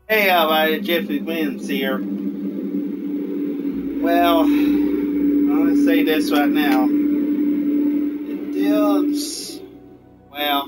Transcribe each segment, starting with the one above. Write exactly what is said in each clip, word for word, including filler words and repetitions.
Hey, everybody, Jeffrey Wins here. Well, I'm gonna say this right now. It deals, well,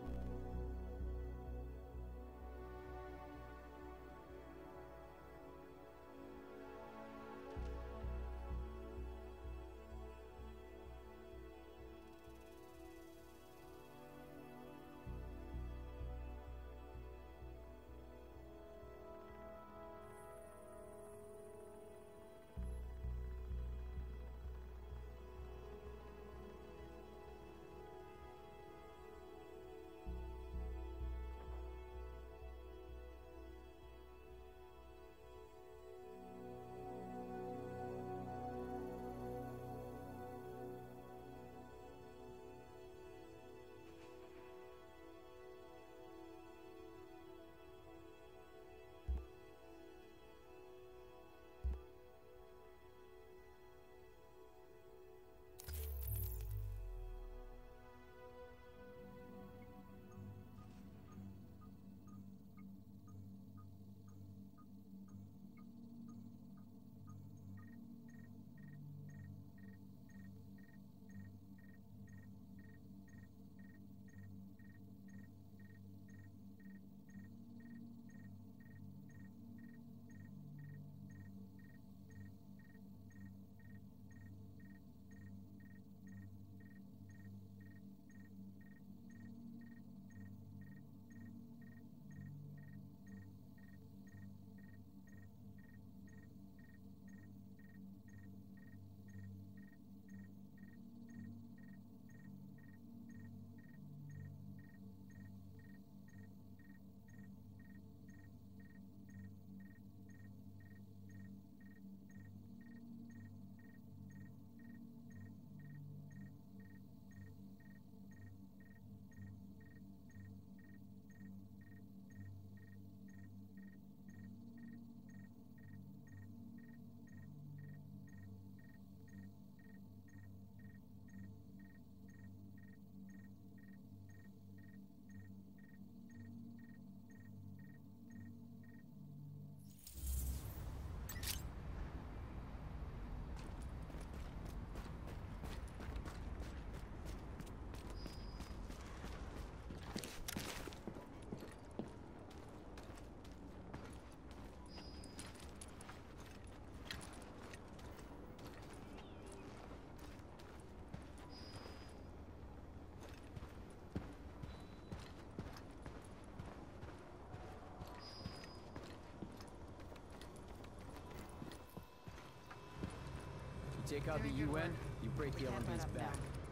You take out the U N, you break the L M D's back.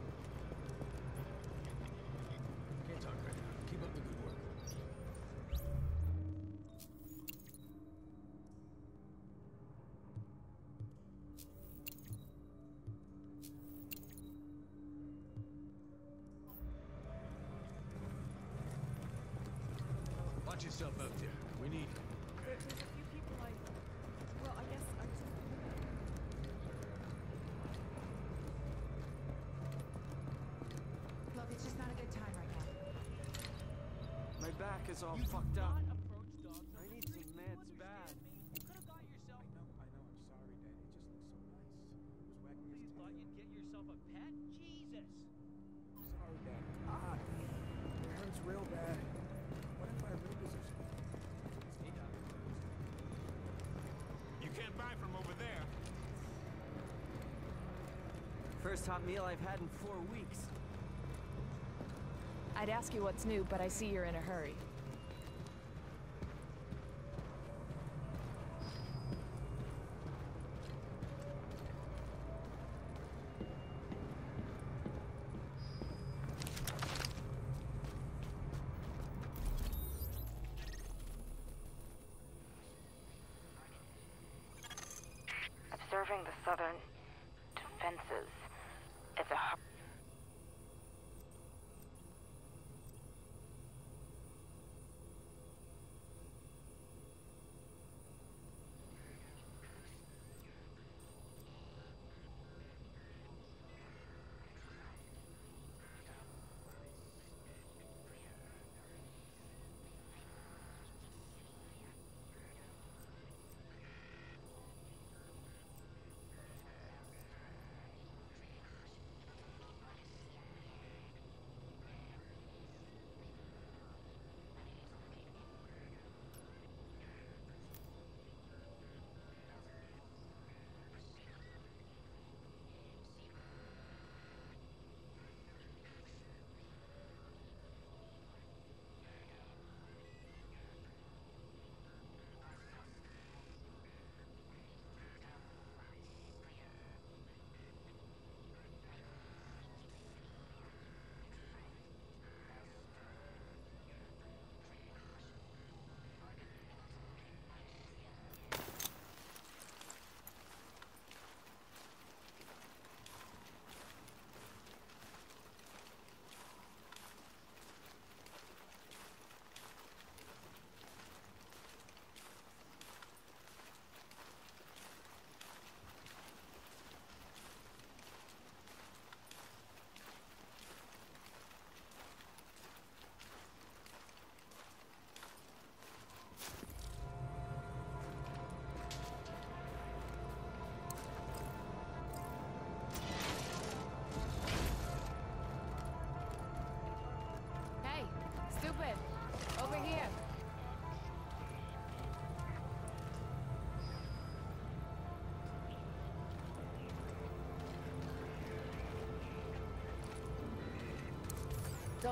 Can't talk right now. Keep up the good work. Watch yourself out there. We need you. There's a few people I... Well, I guess I just... Look, it's just not a good time right now. My back is all fucked up. I need some meds bad. You could have got yourself. I know, I know. I'm sorry, Dad. It just looks so nice. It was wagging You his thought tail. you'd get yourself a pet? Jesus. Sorry, Dad. Ah, it hurts real bad. What if I reposition? You can't buy from over there. First hot meal I've had in four weeks. I'd ask you what's new, but I see you're in a hurry. Observing the southern defenses. It's a... har-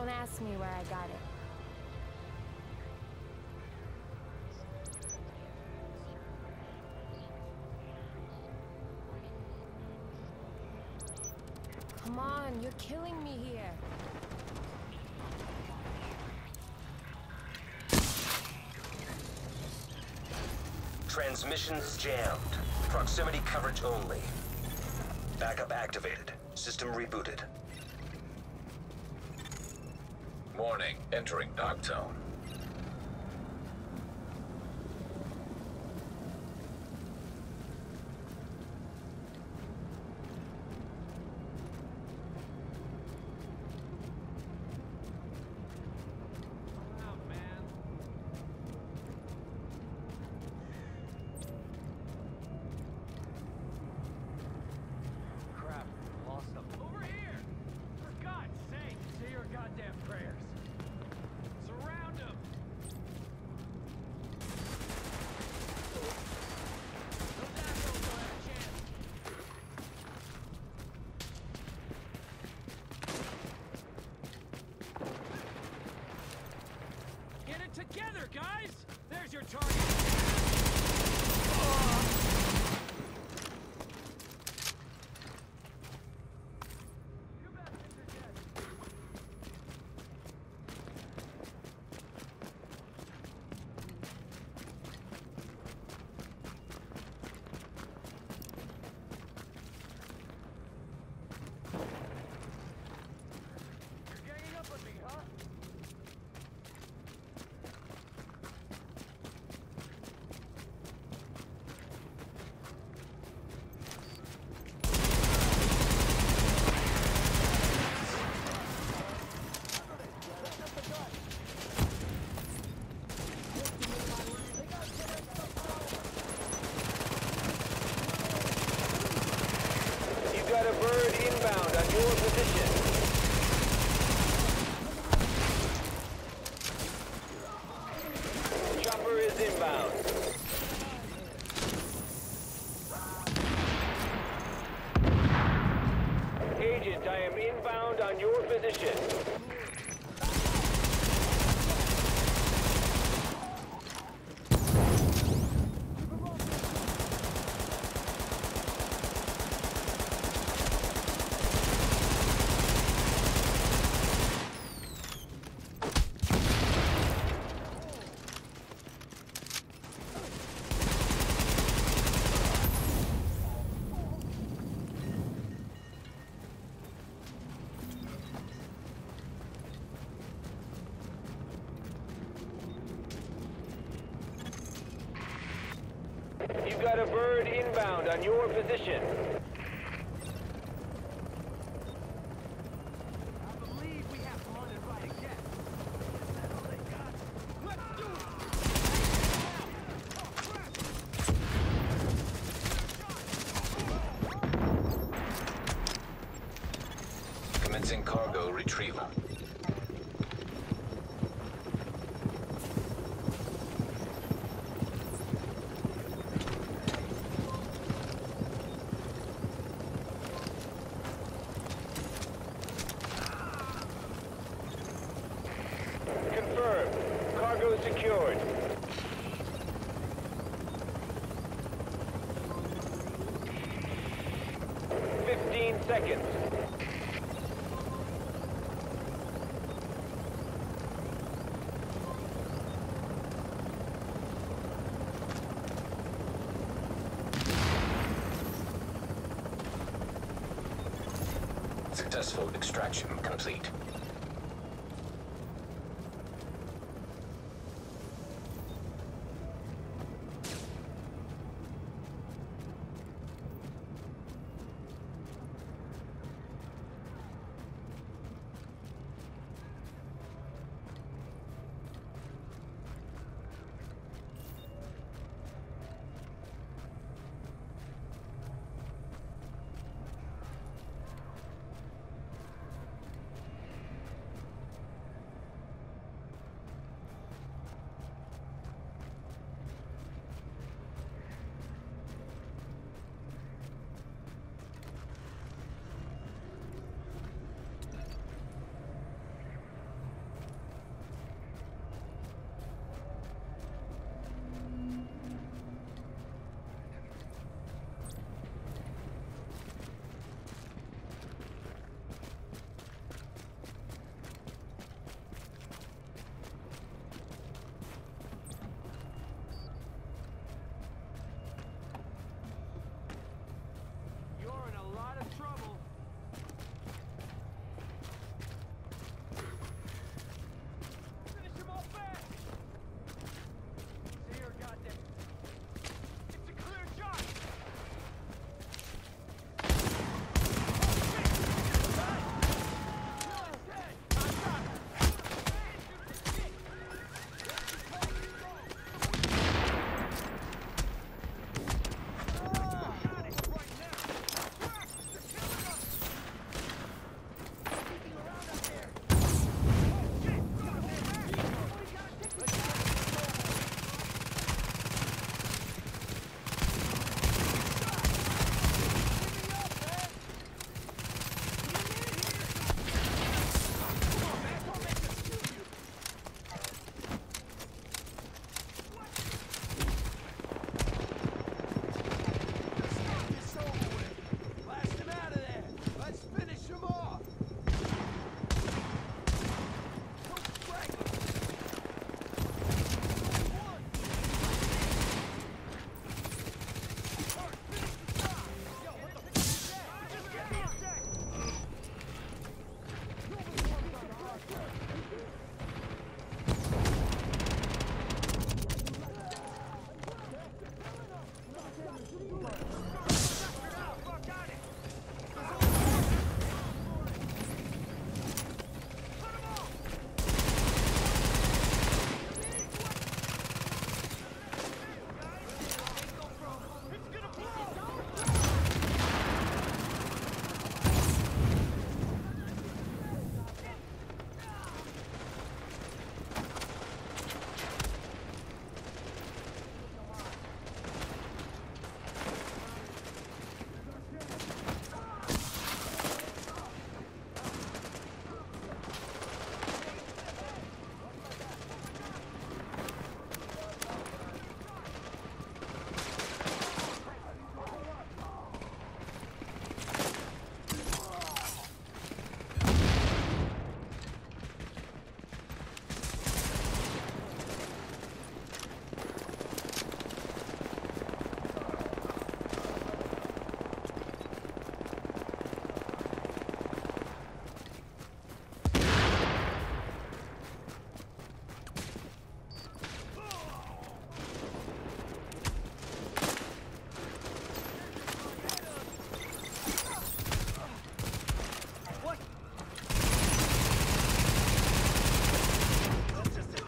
Don't ask me where I got it. Come on, you're killing me here. Transmissions jammed. Proximity coverage only. Backup activated. System rebooted. Warning, entering dark zone. Together, guys! There's your target! You're ganging up on me, huh? Got a bird inbound on your position. Chopper is inbound. Agent, I am inbound on your position. You've got a bird inbound on your position. I believe we have one and right again. That's all they got. Let's do it! Commencing cargo retrieval. Cargo secured. Fifteen seconds. Successful extraction complete.